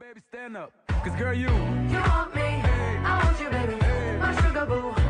Baby, stand up. 'Cause girl, you want me. I want you, baby. My sugar boo.